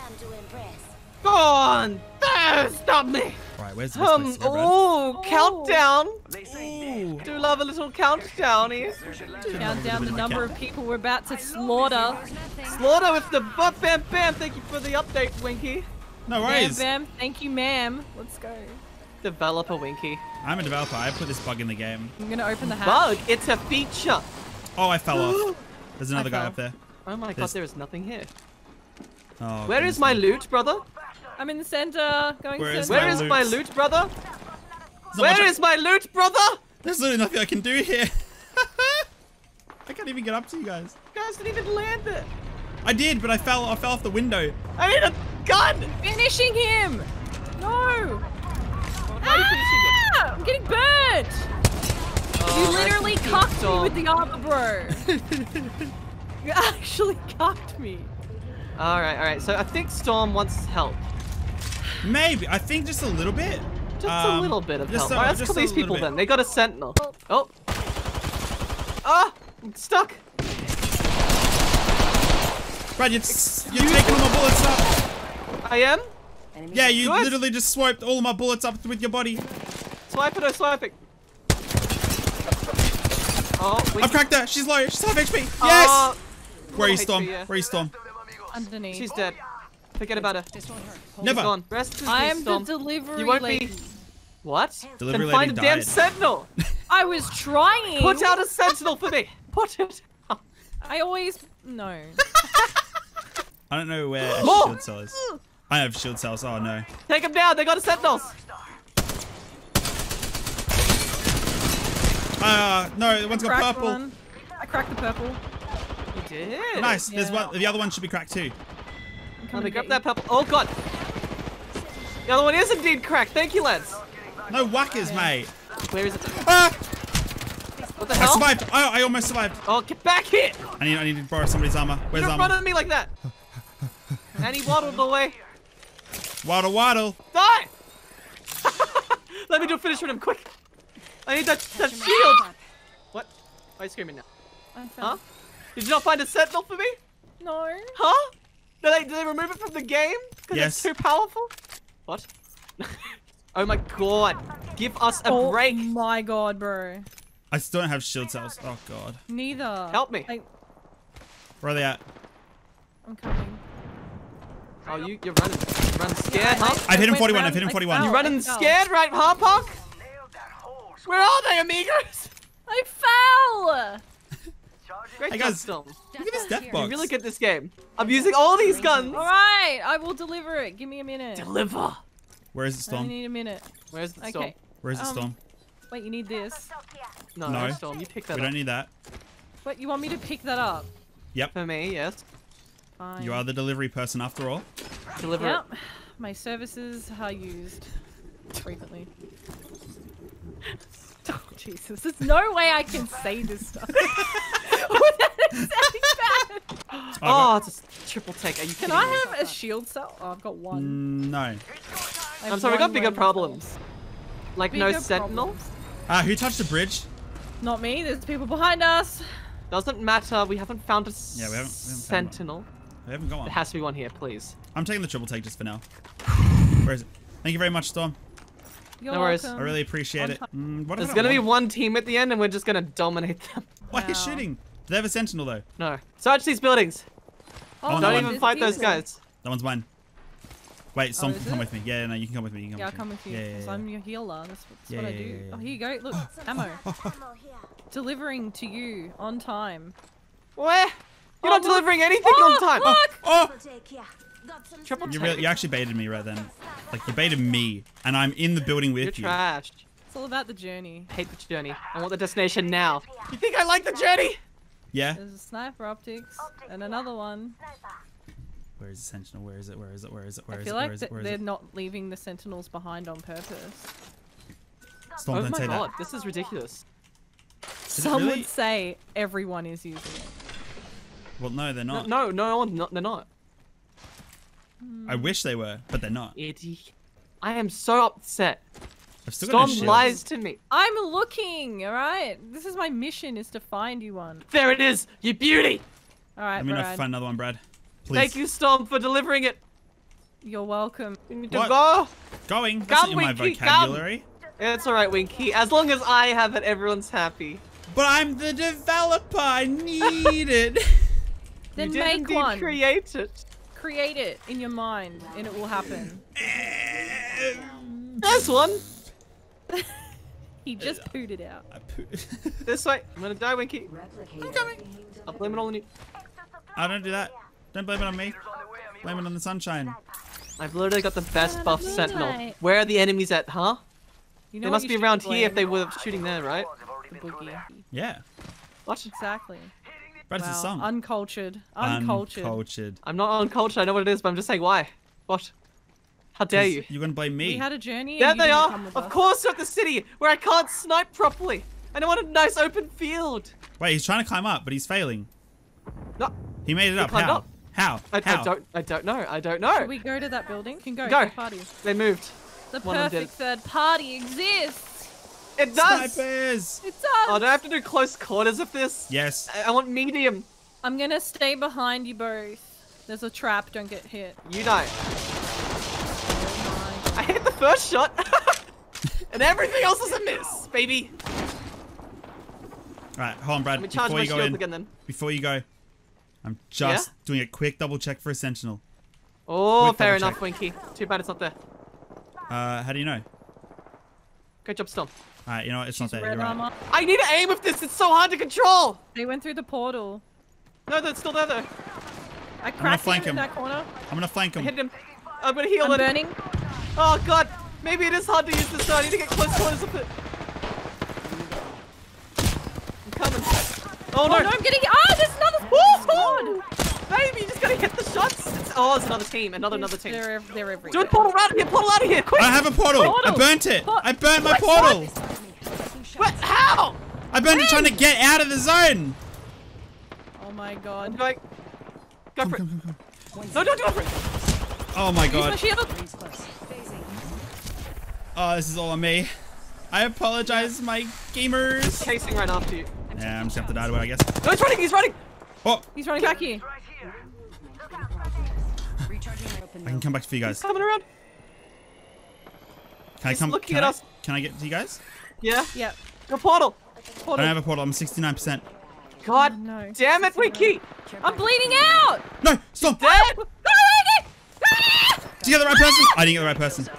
Go on! Stop me! Right, where's the best place to go, Brad? Oh, countdown! Ooh. Do love a little countdown here. Count down the number of people we're about to slaughter. Slaughter with the butt bam bam. Thank you for the update, Winky. No worries. Bam, bam. Thank you, ma'am. Let's go. Developer Winky. I'm a developer. I put this bug in the game. I'm gonna open the hatch. Bug? It's a feature. Oh, I fell off. There's another guy up there. Oh my god, there is nothing here. Oh, Where is my loot, brother? I'm in the center. Going Where is center. Where is my loot, brother? Where is my loot, brother? There's literally nothing I can do here. I can't even get up to you guys. You guys didn't even land it. I did, but I fell off the window. I need a gun! Finishing him! No! Why are you finishing it? I'm getting burnt! You literally cucked me with the armor, bro. You actually cucked me. Alright. So I think Storm wants help. Maybe. I think just a little bit. Just a little bit of help. Alright, let's kill these people then. They got a sentinel. Oh. Ah! I'm stuck. Brad, you're taking all my bullets up. I am? Yeah, you literally just swiped all of my bullets up with your body. Swipe it or swipe it. Oh, I've cracked her. She's low. She's half HP. Yes! Where are you, Storm? Where are you, Storm? Underneath. She's dead. Forget about her. Never. Gone. Rest in I peace, am the Storm. delivery You won't lady. be... What? Delivery then find lady a damn died. sentinel. I was trying. Put out a sentinel for me. Put it out. I always... No. I don't know where a shield cell is. I have shield cells. Oh, no. Take them down. They got a sentinels. No, one's got purple. One. I cracked the purple. You did. Nice. Yeah. There's one. The other one should be cracked too. Let me grab that purple. Oh, God. The other one is indeed cracked. Thank you, lads. No whackers, mate. Where is it? Ah! What the I hell? survived. Oh, I almost survived. Oh, get back here. I need to borrow somebody's armor. Where's You're armor? running at me like that. And he waddled away. Waddle, waddle. Die! Let me do a finish with him, quick. I need that shield. What? Why are you screaming now? Huh? Did you not find a sentinel for me? No. Huh? Did they remove it from the game? Because Yes. it's too powerful? What? Oh my god. Give us a break. Oh my god, bro. I still don't have shield cells. Oh, God. Neither. Help me. Where are they at? I'm coming. Oh, you're running. You're running scared, huh? I've hit him went 41. round- I've hit him I 41. fell. You running fell. scared, right, huh, punk? Where are they, amigos? I fell! Great Hey, job, guys. Storm. Look at this death You're box. really good at this game. I'm using all these guns. Alright, I will deliver it. Give me a minute. Deliver. Where is the I storm? need a minute. Where's the storm? Okay. Where is the storm? Wait, you need this. No, No. Storm, you pick that We up. don't need that. What, you want me to pick that up? Yep. For me, yes. Fine. You are the delivery person after all. Deliver Yep. My services are used frequently. Oh, Jesus. There's no way I can say this stuff. Without it sounding bad. Oh, it's a triple take. Are you Can kidding I me? have a shield cell? Oh, I've got one. No. I have I'm sorry, we got one bigger random problems. cell. Like no Bigger sentinel? problems. Who touched the bridge? Not me. There's people behind us. Doesn't matter. We haven't found a Yeah, we haven't found sentinel. We haven't got one. There has to be one here, please. I'm taking the triple take just for now. Where is it? Thank you very much, Storm. You're No worries. welcome. I really appreciate it. What if There's I gonna be don't want- one team at the end and we're just gonna dominate them. Why are you Wow. shooting? Do they have a sentinel though? No. Search these buildings. Oh, Don't no, even there's fight those people. guys. That one's mine. Wait, Storm is can come it? with me. Yeah, no, you can come with me. You can Yeah, I'll come with come me. with you. Yeah, yeah, 'Cause yeah. I'm your healer. That's Yeah, what I yeah, do. yeah, yeah. Oh, here you go. Look, ammo. Delivering to you on time. Where? You're not look. delivering anything Oh, on time. look! Oh! Triple You, take. you actually baited me right then. Like, you baited me, and I'm in the building You're with you. trashed. It's all about the journey. I hate the journey. I want the destination now. You think I like the journey? Yeah? There's a sniper optics and another one. Where is the sentinel? Where is it? Where is it? Where is it? Where I is feel it? Where like is it? Where is they're it? not leaving the sentinels behind on purpose. Storm, Oh don't my say god, that. this is ridiculous. Some really? would say everyone is using it. Well, no, they're not. No, they're not. I wish they were, but they're not. Idiot. I am so upset. I've still got Storm no shield. lies to me. I'm looking, alright? This is my mission, is to find you one. There it is, you beauty. Alright, Let me know if you Brad. find another one, Brad. Please. Thank you, Storm, for delivering it. You're welcome. You need to What? go. Going? That's not in my Winky, vocabulary. It's alright, Winky. As long as I have it, everyone's happy. But I'm the developer. I need it. Then you make one. Create it. Create it in your mind, and it will happen. There's one. He just pooed it out. This way. I'm gonna die, Winky. I'm coming. I'll blame it all on you. I don't do that. Don't blame it on me. Blame it on the sunshine. I've literally got the best buff Moonlight. sentinel. Where are the enemies at, huh? You know They what must you be should around blame? here if they were shooting there, right? The boogie. Yeah. What? Exactly. But it's a Wow. song. Uncultured. Uncultured. Uncultured. I'm not uncultured, I know what it is, but I'm just saying why. What? How dare you? You're gonna blame me. We had a journey. There and you they didn't are! come with Of us. course you're at the city, where I can't snipe properly! And I want a nice open field! Wait, he's trying to climb up, but he's failing. No, He made it up. climbed How? up. How? I How? don't know, I don't know! Should we go to that building? Can go. Go. Party. They moved. The One of them perfect third party exists. It does! Snipers! It does. Oh, do I have to do close quarters of this? Yes. I want medium. I'm gonna stay behind you both. There's a trap. Don't get hit. You die. I hit the first shot, and everything else is a miss, baby. Right, hold on, Brad. Let me charge Before my you go shield in, again then. before you go, I'm just doing a quick double check for a sentinel. Oh, Quick fair double enough, check. Winky. Too bad it's not there. How do you know? Great job, Storm. Alright, you know what? It's not there. Red You're right. armor. I need to aim with this. It's so hard to control. They went through the portal. No, that's still there though. I cracked flank him in him. that corner. I'm gonna flank I him. hit him. I'm gonna heal I'm him. burning. Oh god, maybe it is hard to use this though. I need to get close quarters with it. I'm coming. Oh Oh no! no, I'm getting. Ah, there's another Woohoo! squad. Baby, you just gotta hit the shots. It's another team. Another team. They're everywhere. Do it, portal out of here. Portal out of here, quick! I have a portal. Portal. I burnt it. What? I burnt my What? portal. What? How? I burnt it trying to get out of the zone. Oh my I'm god. going. Go for it. Come. No, don't do it for it. Oh my Use my god. shield. Oh, this is all on me. I apologize, my gamers. Chasing right after you. Yeah, I'm just gonna have to die to it, I guess. No, he's running. He's running. Oh, He's running back here. I can come back for you guys. Coming around. Can I He's come? looking Can at I, us. Can I get to you guys? Yeah. Yep. Go portal. I Portal. don't have a portal. I'm 69%. God No. damn it, Winky. I'm bleeding out. No, stop. Dead. Did you get the right person? I didn't get the right person.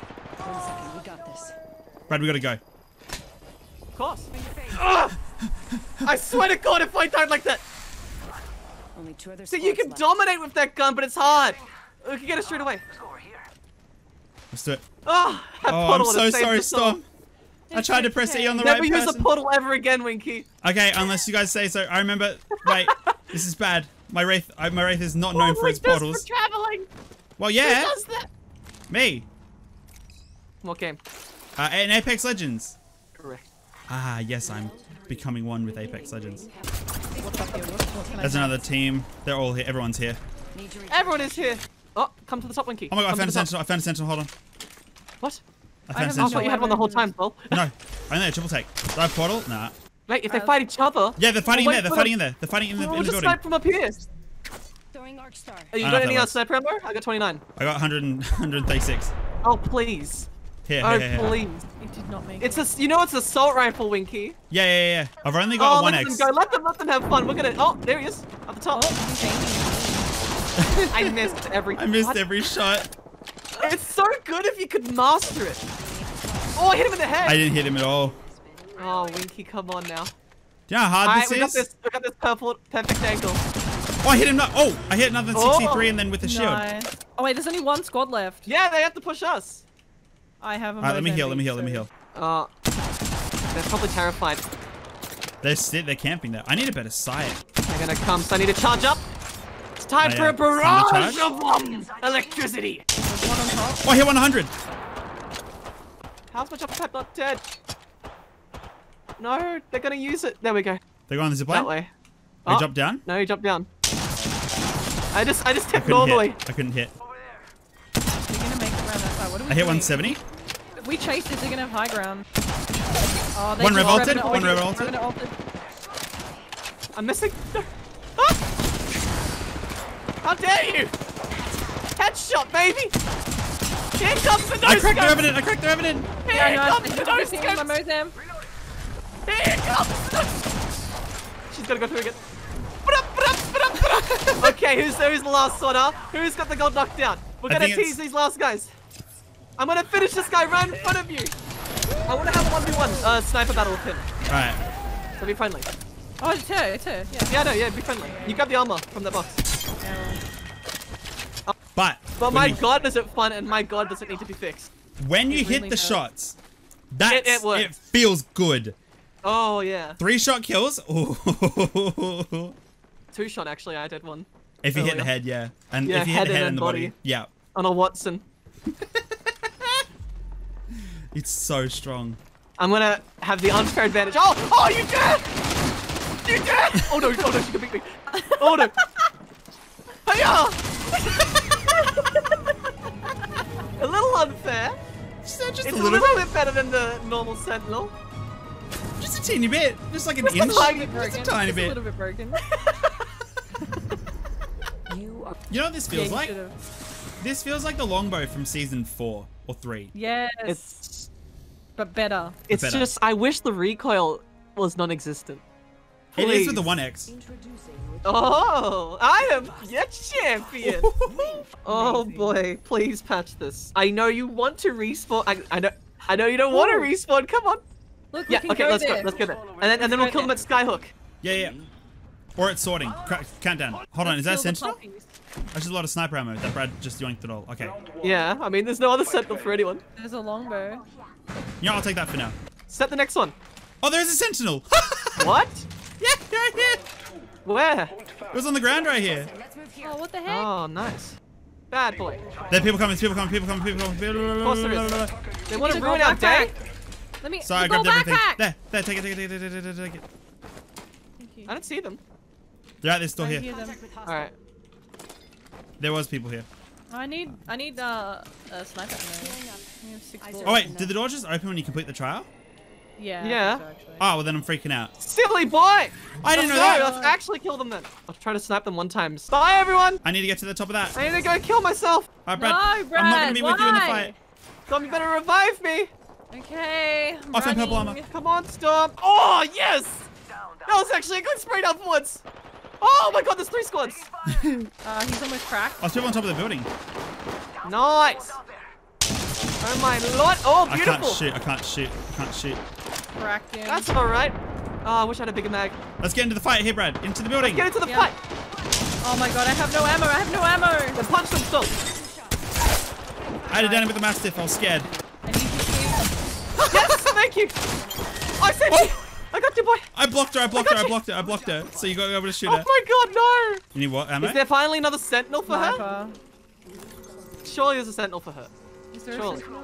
Brad, we gotta go. Of course. Ugh. I swear to God, if I died like that. Only 2 other So you can left. dominate with that gun, but it's hard. We can get it straight away. Let's do it. Oh, that Oh, I'm portal would so have saved sorry, us all. Storm. I tried to press E on the Never right use person. a portal ever again, Winky. Okay, unless you guys say so. I remember. Wait, this is bad. My wraith is not known for its portals. For traveling. Well, Who yeah, does that? me. What game? In Apex Legends. Correct. Ah, yes, I'm becoming one with Apex Legends. What's up here? What can I There's do? another team. They're all here. Everyone's here. Need your Everyone is here. Oh, come to the top, Winky. Oh my god, I Come found a to the top. sentinel. I found a sentinel. Hold on. What? I found a have I sentinel. thought you had one the whole time, Paul. No, I only had a triple take. Do I have portal? Nah. Mate, if they fight each other. Yeah, they're fighting in Wait there. They're for fighting in them. there. They're fighting in the, We'll in the just building. snipe from up here. throwing arc star. You I got don't any know other sniper ammo? I got 29. I got 136. Oh, please. Here, Oh, here, here. please. It did not make It's it. a, you know it's an assault rifle, Winky. Yeah. I've only got Oh, a let 1x. them go. Let them have fun. We're gonna. Oh, there he is. At the top. Oh, he's aiming. I missed everything. I missed What? every shot. It's so good if you could master it. Oh, I hit him in the head. I didn't hit him at all. Oh, Winky, come on now. Do you know how hard Alright, this is? we got this perfect angle. Oh, I hit him. Oh, I hit another 63 and then with the shield. Nice. Oh wait, there's only one squad left. Yeah, they have to push us. I have a. Alright, let me heal. Mozambique, so- They're probably terrified. They're camping there. I need a better sight. They're gonna come, so I need to charge up. It's time Oh, for yeah. a barrage Time to of electricity. There's one on top. Oh, I hit 100. How's my jump pad not dead? No, they're gonna use it. There we go. They're going on the zipline. That way. They Oh, jumped down. No, you jumped down. I just I tipped couldn't normally. hit. I couldn't hit. They're gonna make it around that side. What are we I hit doing? 170. If we chase this, they're gonna have high ground. Oh, they One just revolted, Revenant one ulted, revolted. Revenant ulted. I'm missing. No. Ah! How dare you! headshot, baby! Here comes the no I cracked scope! the Revenant. I cracked the Revenant. Here comes the no My scope! Mozam. Here comes the... She's gonna go through again. Okay, who's the last one, huh? Who's got the gold knockdown? We're gonna tease these last guys. I'm gonna finish this guy right in front of you. I wanna have a 1v1 sniper battle with him. Alright. So be friendly. Oh, it's her. Yeah. Yeah, no, yeah, be friendly. You grab the armor from the box. But my god, does it fun, and my god, does it need to be fixed. when you hit the shots, it feels good. Oh, yeah. 3-shot kills. Ooh. 2-shot, actually, I did one. If you hit the head, yeah. And Yeah, if you hit the head and the body. body. Yeah. On a Watson. It's so strong. I'm gonna have the unfair advantage. Oh, you did! You did! Oh no, she can beat me. Oh no. Hiya! A little unfair. Just It's a a little little bit. bit better than the normal Sentinel. Just a teeny bit. Just like an Just a inch. tiny Just a tiny A bit. little bit broken. You know what this feels like? should've. This feels like the longbow from season 4 or 3. Yes. But better. It's better. just, I wish the recoil was non-existent. It is with the Please. 1X. Oh, I am your champion. Oh boy, please patch this. I know you want to respawn. I know you don't want to respawn. Come on. Look, Yeah, we can okay, go let's there. go. Let's go there. And then we'll kill them at Skyhook. Yeah. Or it's sorting. Countdown. Hold on, is that a Kill the Sentinel? puppies. There's a lot of sniper ammo that Brad just yoinked it all. Okay. Yeah, I mean, there's no other Sentinel for anyone. There's a longbow. Yeah, I'll take that for now. Set the next one. Oh, there's a Sentinel! What? Yeah, right here! Where? It was on the ground right here. Oh, what the heck? Oh, nice. Bad boy. There are people coming, people coming. Of course there is. They want to Need a ruin gold our day? backpack. Let me. Sorry, I the gold grabbed everything. backpack. There, take it. Thank you. I don't see them. They're at this door I here. hear them. Alright. There was people here. I need a sniper ammo. We have 6 bullets. Oh wait, did the door just open when you complete the trial? Yeah. Yeah. I think so, actually. Oh, well then I'm freaking out. Silly boy! I didn't know that. Let's actually kill them then. I'll try to snipe them one time. Bye, everyone! I need to get to the top of that. I need to go kill myself. Alright, Brad. No, I'm not Brad, gonna be with you in the why? fight. Storm, you better revive me. Okay. I'm I found purple running. armor. Come on, Storm. Oh, yes! That was actually a good spray down once. Oh my god, there's 3 squads. He's almost cracked. I was people on top of the building. Nice. Oh my lord. Oh, I beautiful. can't shoot. Cracked him. That's alright. Oh, I wish I had a bigger mag. Let's get into the fight here, Brad. Into the building. Get into the Yeah. fight. Oh my god, I have no ammo. Then punch them, Storm. I had it down with the Mastiff. I was scared. I need to shoot. Yes, thank you. I saved you. I got you, boy. I blocked her. I blocked her. So you got to be able to shoot Oh her. my god, no. You need what? Ammo? Is there finally another sentinel for her? Sniper. Surely there's a sentinel for her. Is there Surely. a sentinel?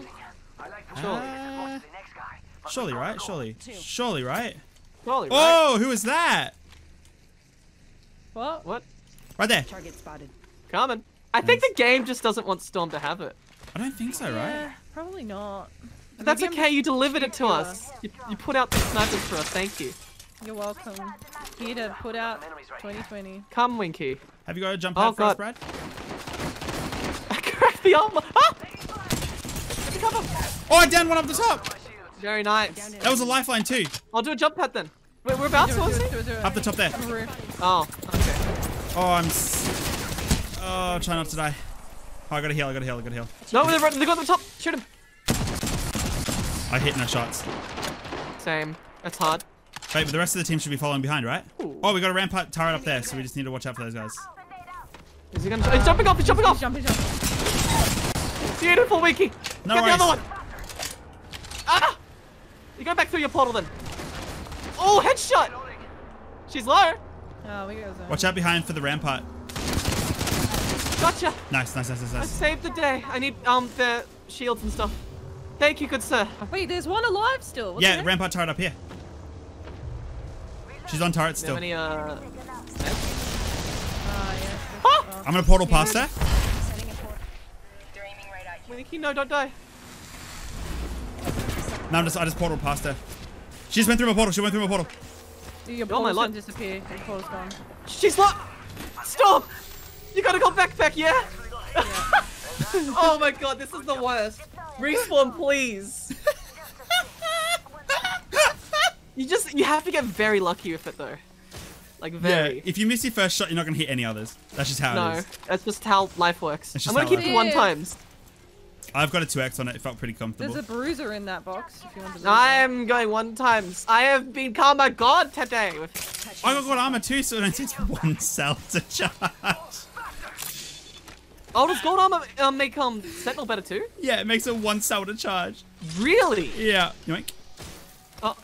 Surely, right? Surely, right? Surely, right? Oh, who is that? What? What? Right there. Target spotted. Coming. I think the game just doesn't want Storm to have it. I don't think so, right? Yeah, probably not. But that's Maybe I'm okay, you delivered it cheap to killer. us. You put out the snipers for us, thank you. You're welcome. Here to put out 2020. Come, Winky. Have you got a jump Oh, pad for us, God. Brad? I cracked the armor. Ah! Come on. Oh, I downed one up the top. Very nice. That was a lifeline too. I'll do a jump pad then. Wait, we're about to, Do was it, it? do it, do it. Up the top there. On the roof. Oh, okay. Oh, oh, try not to die. Oh, I gotta heal. No, they're on the top. Shoot him. I hit no shots. Same. That's hard. Wait, but the rest of the team should be following behind, right? Ooh. Oh, we got a rampart turret up there, so we just need to watch out for those guys. Is he gonna? He's jumping off. He's jumping off. Jump. Beautiful, Winky. No Get worries. the other one. Ah! You go back through your portal then. Oh, headshot. She's low. Oh, we go zone. Watch out behind for the rampart. Gotcha. Nice. I saved the day. I need the shields and stuff. Thank you, good sir. Wait, there's one alive still. What the Yeah, heck? rampart turret up here. She's on turret Do you have still. any Ah, yeah. Ah! I'm gonna portal past her. Setting a port. They're aiming right at you. Winky, no, don't die. No, I just portaled past her. She just went through my portal. Your Oh my portal's lord. gonna disappear. Your portal's gone. She's low. Stop. You gotta go backpack, yeah? Oh my god, this is the worst. Respawn, please. You have to get very lucky with it though. Like very. Yeah, if you miss your first shot, you're not gonna hit any others. That's just how it is. No, that's just how life works. It's I'm just gonna how keep life it one works. times. I've got a 2x on it. It felt pretty comfortable. There's a bruiser in that box. If you want to I'm going one times. I have been karma god today. I got good armor too, so it takes 1 cell to charge. Oh, does gold armor make Sentinel better too? Yeah, it makes it 1 cell to charge. Really? Yeah. Yoink. Oh,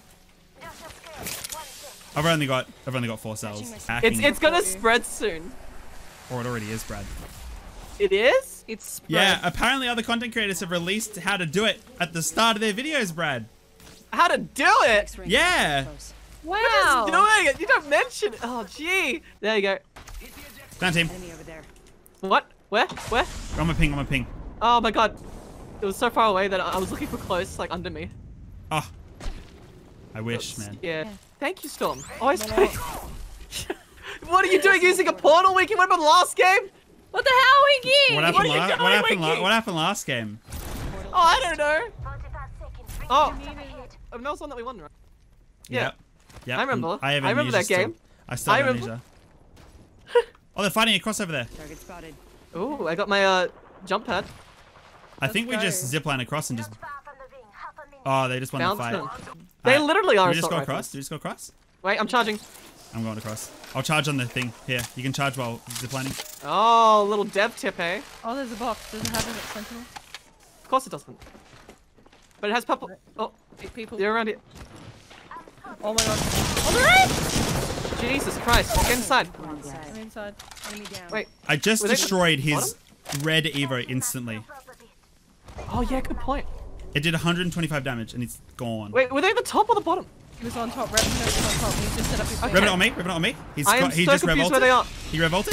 I've only got 4 cells. it's gonna spread soon. Or it already is, Brad. It is? It's spread. Yeah, apparently other content creators have released how to do it at the start of their videos, Brad. How to do it? Yeah. Wow. Just doing it. You don't mention it. Oh, gee. There you go. Down team. What? Where? I'm a ping. Oh my god. It was so far away that I was looking for close, like under me. Oh. I wish, man. Yeah. Thank you, Storm. Always thank. What are you doing using a portal, Winky? What about the last game? What the hell, Winky? What are you doing, Winky? What happened last game? Oh, I don't know. Oh, that was one that we won, right? Yeah. Yep. I remember. I have I remember amnesia that game. still. I still have remember. amnesia. Oh, they're fighting across over there. Target spotted. Ooh, I got my jump pad. I think we go. just zipline across and just... Oh, they just won the Bounce fight. them. They literally are Do we just assault go rifles. across? Do we just go across? Wait, I'm charging. I'm going across. I'll charge on the thing. Here, you can charge while ziplining. Oh, little dev tip, eh? Oh, there's a box. Does it have a sentinel? Of course it doesn't. But it has purple. Oh, 8 people. they're around here. Oh my god. On the right! Jesus Christ, get inside. I'm inside. Enemy down. Wait. I just Were they destroyed the his red Evo instantly. Oh yeah, good point. It did 125 damage and it's gone. Wait, were they at the top or the bottom? He was on top. Revenant was on top. He just set up his Okay. Revenant on me, Revenant on me. He I am so just confused revolted. where they are. He revolted?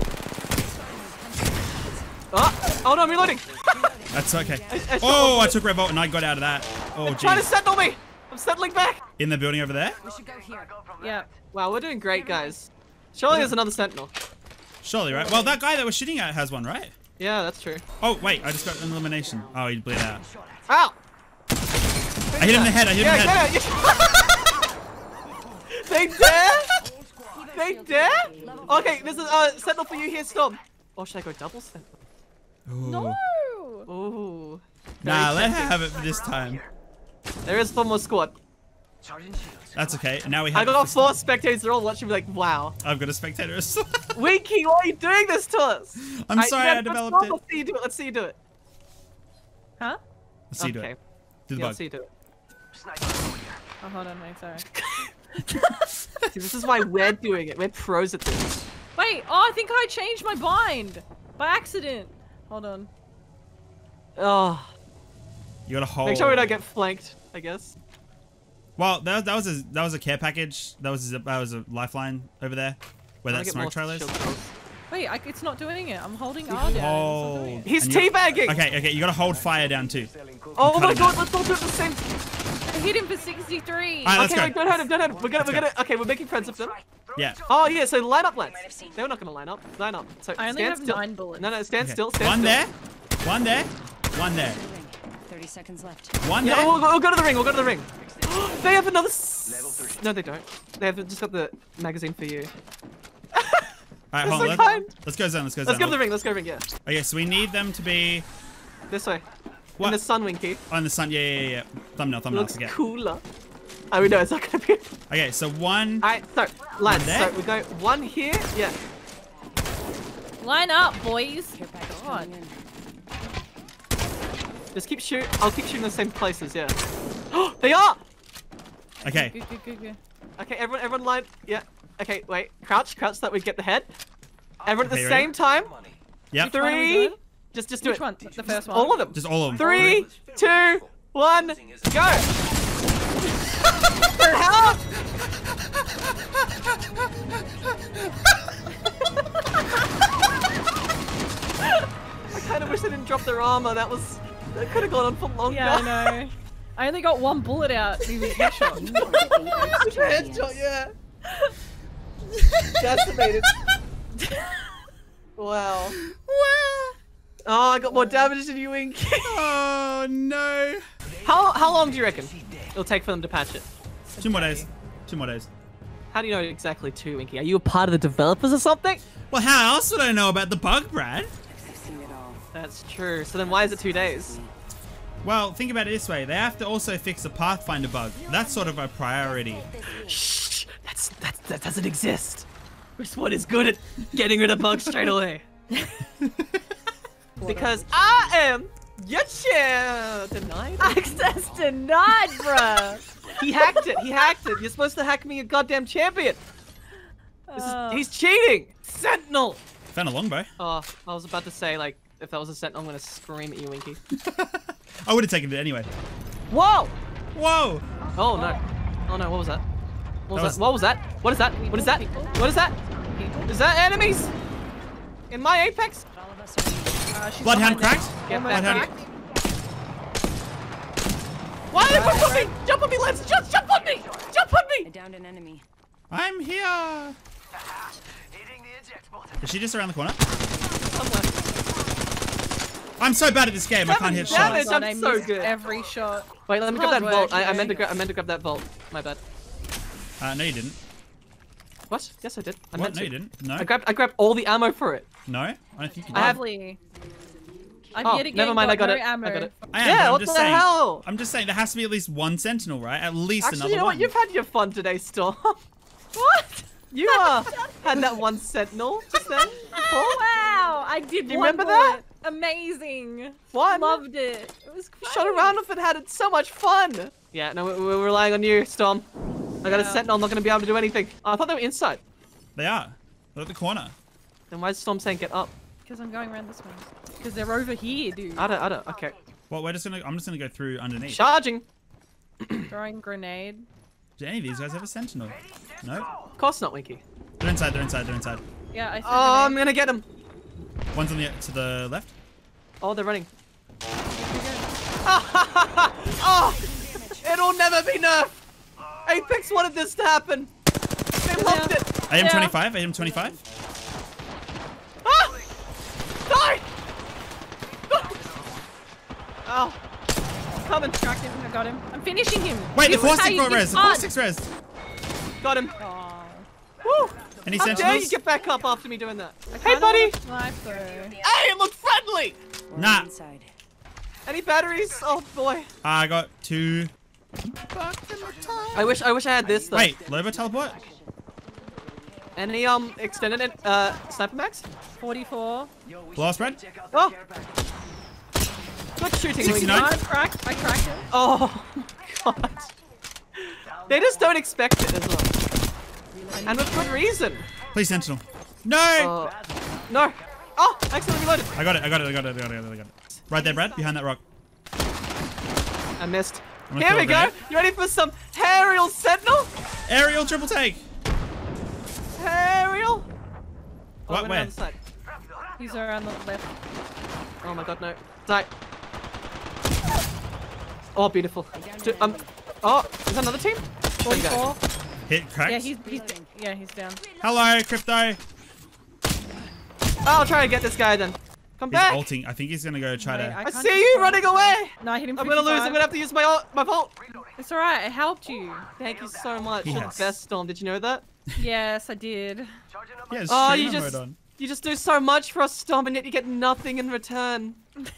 Oh no, I'm reloading. That's okay. I Oh, I took revolt and I got out of that. Oh, Trying to jeez. sentinel me. I'm settling back. In the building over there? We should go here. Yeah. Wow, we're doing great, guys. Surely there's another sentinel. Surely, right? Well, that guy that we're shooting at has one, right? Yeah, that's true. Oh, wait, I just got an elimination. Oh, he bleed out. Ow! I hit him in the head, I hit him in the head. Get it! They dare? They dare? Okay, this is sentinel for you here, Storm. Or should I go double sentinel? Ooh. No! Ooh. Nah, Very let her tempting. have it for this time. There is one more squad. That's okay. Now we have I got 4 spectators. They're all watching me like, wow. I've got a spectator as well. Winky, why are you doing this to us? I'm sorry I let's developed it. Let's see you do it. Let's see you do it. Huh? Let's see you do Okay. it. Do the Yeah, let's bug. see you do it. Oh, hold on, mate. Sorry. See, this is why we're doing it. We're pros at this. Wait. Oh, I think I changed my bind by accident. Hold on. Oh, You got a hold. make sure we don't get flanked, I guess. Well, that was a care package. That was a lifeline over there, where I that get smoke more trail is. shield cells. Wait, it's not doing it. I'm holding R down. It's not doing Hold. it. He's And you- teabagging! Okay, you gotta hold fire down too. Oh cut my him god, down. let's all do it at the same I hit him for 63. Alright, let's Okay, go. wait, don't hurt him, don't hurt him. We're Let's gonna, go. okay, we're making friends with them. Yeah. Oh yeah, so line up, lads. They're not gonna line up. Line up. So I only stand have still. 9 bullets. No, stand Okay. still, stand One still. there. One there. One there. 30 seconds left. One Yeah, there. we'll go to the ring, we'll go to the ring. They have another No, they don't. They have just got the magazine for you. Alright, They're hold so on. kind. Let's go zone. Let's go zone. Let's go to the ring, let's go to the ring, yeah. Okay, so we need them to be This way. what? In the sun, Winky. On the sun. Yeah. Thumbnail. Looks Okay. cooler. Oh, we know it's not gonna be. Okay, so one. Alright, so, lads, there? so we go one here, yeah. Line up, boys. Care package God. coming in. Just keep shooting. I'll keep shooting the same places, yeah. They are! Okay. Good. Okay, everyone line. Yeah. Okay, wait. Crouch so that we get the head. Everyone at Okay, the ready? same time. Yep. One are we 3. doing? Just do Which it. one? The first one? All of them. Just all of them. 3, 2, 1, go! Help! I kind of wish they didn't drop their armor. That could have gone on for longer. Yeah, I know. I only got 1 bullet out. He was headshot. You are the Apex Headshot, champions. yeah. Decimated. Wow. Oh, I got more damage than you, Winky. Oh no. How long do you reckon it'll take for them to patch it? 2 more days. 2 more days. How do you know exactly 2, Winky? Are you a part of the developers or something? Well, how else would I know about the bug, Brad? I've seen it all. That's true. So then why is it 2 days? Well, think about it this way. They have to also fix the Pathfinder bug. That's sort of a priority. Shh! That doesn't exist. Respawn is good at getting rid of bugs straight away. Because I am your champ. Denied? Access denied, bruh. He hacked it. He hacked it. You're supposed to hack me a goddamn champion. He's cheating. Sentinel. Found a longbow. Oh, I was about to say, like, if that was a sentinel, I'm gonna scream at you, Winky. I would have taken it anyway. Whoa! Whoa! Oh no! Oh no! What was that? What was that? What was that? What is that? What is that? What is that? Is that enemies? In my apex? All of us are She's Bloodhound behind cracked. Get Almost back. cracked. Why did they put me? Jump on me, Lance! Just jump on me! Jump on I me! downed an enemy. I'm here. Is she just around the corner? Somewhere. I'm so bad at this game. I can't hit Damn it. shots. God, I'm I so missed good. every shot. Wait, let me grab Hard that vault. work, I meant to yeah. grab that vault. My bad. No, you didn't. What? Yes, I did. I What? meant No, to. you didn't. No. I grabbed all the ammo for it. No, I don't think you did. I have- Lovely. I'm Oh, yet again never mind. I got no it. Ammo. I got it. I am, Yeah. but I'm What just the saying. hell? I'm just saying there has to be at least 1 sentinel, right? At least Actually, another you know one. what? You've had your fun today, Storm. What? You had that one sentinel just then. Before. Wow! I did. Do you one remember that? bullet. Amazing. What? Loved it. It was You great. shot around with it, had it so much fun. Yeah, no, we're relying on you, Storm. I got a Yeah. sentinel. I'm not gonna be able to do anything. Oh, I thought they were inside. They are. They're at the corner. Then why is Storm saying get up? Because I'm going around this way. Because they're over here, dude. I don't. Okay. Well, I'm just gonna go through underneath. Charging. Throwing grenade. Do any of these guys have a sentinel? No. Of course not, Winky. They're inside. They're inside. They're inside. Yeah, I threw Oh, I'm grenade. gonna get him. One's on the to the left. Oh, they're running. Oh, it'll never be nerfed. Apex wanted this to happen. They loved it. I am 25. I am 25. Ah! Die! Oh, coming. Cracked him. I got him. I'm finishing him. Wait, the This is how 4-6 you got get res. The hard. 4-6 res. Got him. Aw. Woo! Any How dare you sentinels? get back up after me doing that? I Hey, kinda buddy. wanna snipe, though. Hey, it looked friendly. We're Nah. inside. Any batteries? Oh boy. I got 2. I wish I had this though. Wait, Lobo teleport? Any extended sniper max? 44. Blow spread? Oh. Good shooting. 69? Winky. I cracked him. Oh my god. They just don't expect it as well. And with good reason. Please sentinel. No! No. Oh, accidentally reloaded. I got it. Right there, Brad, behind that rock. I missed. I'm gonna Here throw we a go. grenade. You ready for some aerial sentinel? Aerial triple take. Aerial. Oh, What, I went where? down the side. He's around the left. Oh my god, no. Die. Oh, beautiful. Oh, is that another team? There you go. 44. Hit cracked. Yeah, he's down. Hello, Crypto. I'll try and get this guy then. Come He's back. ulting. I think he's gonna go try Wait, to. I can't see do you that. running away. No, I hit him. I'm gonna lose. 55. I'm gonna have to use my vault. It's alright, I helped you. Thank you so much. He You're has. the best, Storm. Did you know that? Yes, I did. He has Oh, streamer you mode just on. you just do so much for us, Storm, and yet you get nothing in return.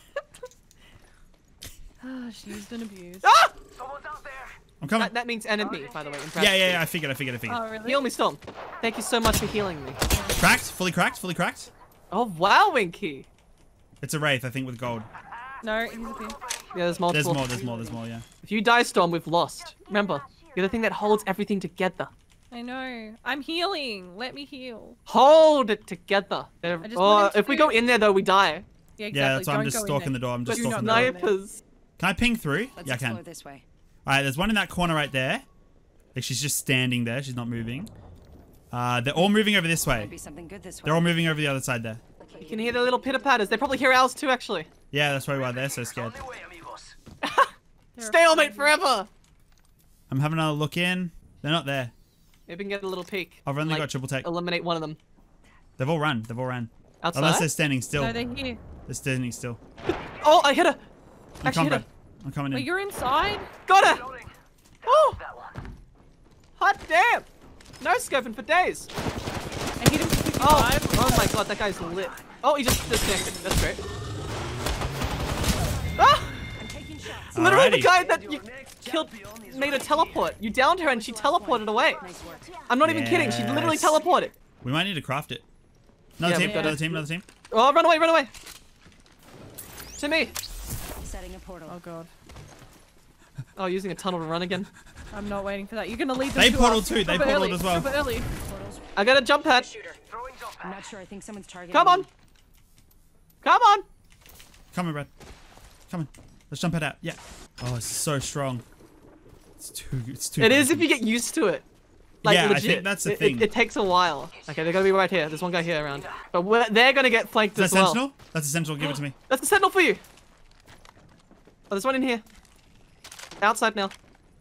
Ah, she used an abuse. Ah! I'm coming. That means enemy, by the way. in Yeah. practice. I figured. Oh, really? Heal me, Storm. Thank you so much for healing me. Cracked. Fully cracked. Oh wow, Winky. It's a wraith, I think, with gold. No, he's a pin. Yeah, there's multiple. There's more. Yeah. If you die, Storm, we've lost. Remember, you're the thing that holds everything together. I know. I'm healing. Let me heal. Hold it together. just Oh, wanted to if we go in there though, we die. Yeah, exactly. Yeah, that's why I'm Don't just go in stalking the there. door. I'm just Do not stalking the door. go in there. Snipers. Can I ping through? Let's Yeah, I explore can. this way. Alright, there's one in that corner right there. Like, she's just standing there. She's not moving. They're all moving over this Might way. be something good this way. They're all moving over the other side there. You can hear the little pitter patters. They probably hear ours too, actually. Yeah, that's probably why they're so scared. Stalemate forever. I'm having another look in. They're not there. Maybe we can get a little peek. I've only Like, got triple take. Eliminate one of them. They've all run. Outside? Unless they're standing still. No, they're here. They're standing still. Oh, I hit her. I'm Actually coming, hit her. Brad. I'm coming Wait, in. you're inside? Got her. Oh. Hot damn. No scoping for days. I hit him for 55. Oh my god, that guy's lit. Oh, he just disconnected. That's great. Ah! It's literally the Alrighty. guy that you killed made a teleport. You downed her and she teleported away. I'm not even kidding. She literally Yes. teleported. We might need to craft it. Another Yeah, team, we've got another it. team, another team. Oh, run away, run away. To me. Setting a portal. Oh god. Oh, using a tunnel to run again. I'm not waiting for that. You're gonna lead them They to portaled us. too. They Super portaled early, as well. super early. I got a jump pad. I'm not sure. I think someone's targeting. Come on. me. Come on. Come on, Brad. Come on. Let's jump it out. Yeah. Oh, it's so strong. It's too. It is crazy. if you get used to it. Like, Yeah, I legit. think that's the It- thing. It takes a while. Okay, they're gonna be right here. There's one guy here around. But they're gonna get flanked Is as that well. Sentinel? That's a Sentinel. Give it to me. That's the sentinel for you. Oh, there's one in here. Outside now.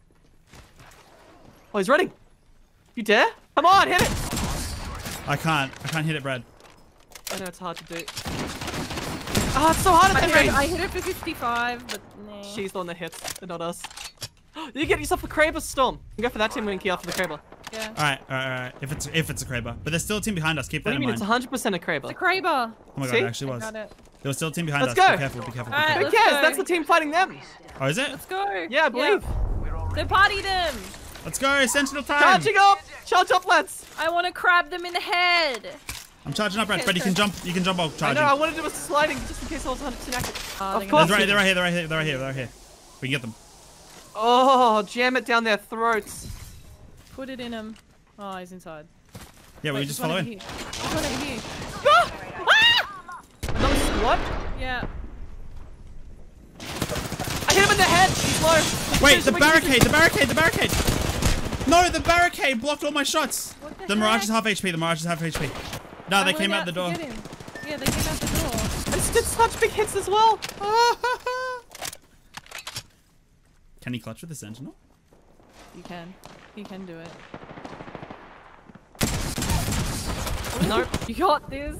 Oh, he's running. You dare? Come on, hit it. I can't hit it, Brad. I know it's hard to do. Oh, it's so hard at that range. I hit it for 55, but nah. She's the one that hits, and not us. You get yourself a Kraber Storm. You can go for that team Winky after the Kraber. Yeah. All right. If it's a Kraber, but there's still a team behind us. Keep What that do you in mean? mind. It's 100% a Kraber. The Kraber. Oh my god, See? it actually was. Got it. There was still a team behind Let's us. go. Be careful. Be careful. Be Alright, careful. Who let's cares? go. That's the team fighting them. Oh, is it? Let's go. Yeah, I believe. They partied him. Let's go. Sentinel time. Charging up! Charge up, lads! I want to crab them in the head. I'm charging up, Brad. Brad, you can jump. You can jump while I charging. know, I wanted to do a sliding just in case I was 100% active. Oh, Of course. They're right here. They're right here. We can get them. Oh, jam it down their throats. Put it in him. Oh, he's inside. Yeah, we Wait, just there's follow one in. over here. There's one over here. Ah! Another squad? Yeah. I hit him in the head! He's low. Wait, the barricade! No, the barricade blocked all my shots. What The the Mirage is heck? half HP. No, they came out the door. Yeah, they came out the door. I just did such big hits as well. Can he clutch with the Sentinel? You can. You can do it. Nope. You got this.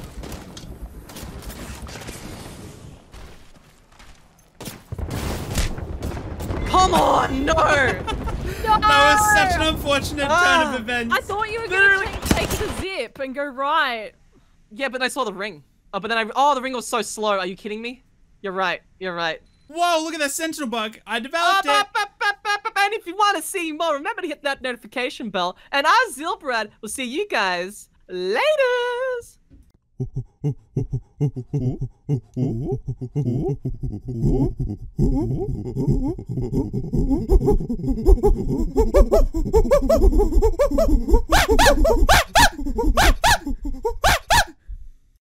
Come on, no! No! That was such an unfortunate turn of events. I thought you were Literally. gonna take the zip and go right. Yeah, but I saw the ring. Oh, but then the ring was so slow. Are you kidding me? You're right. You're right. Whoa, look at that Sentinel bug. I developed it. And if you want to see more, remember to hit that notification bell. And I, Zylbrad, will see you guys laters.